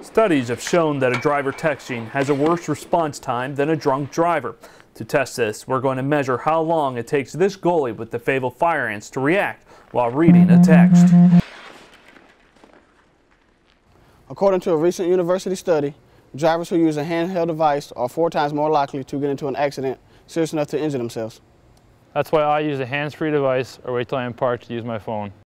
Studies have shown that a driver texting has a worse response time than a drunk driver. To test this, we're going to measure how long it takes this goalie with the Fayetteville Fireantz to react while reading a text. According to a recent university study, drivers who use a handheld device are 4 times more likely to get into an accident serious enough to injure themselves. That's why I use a hands-free device or wait till I'm parked to use my phone.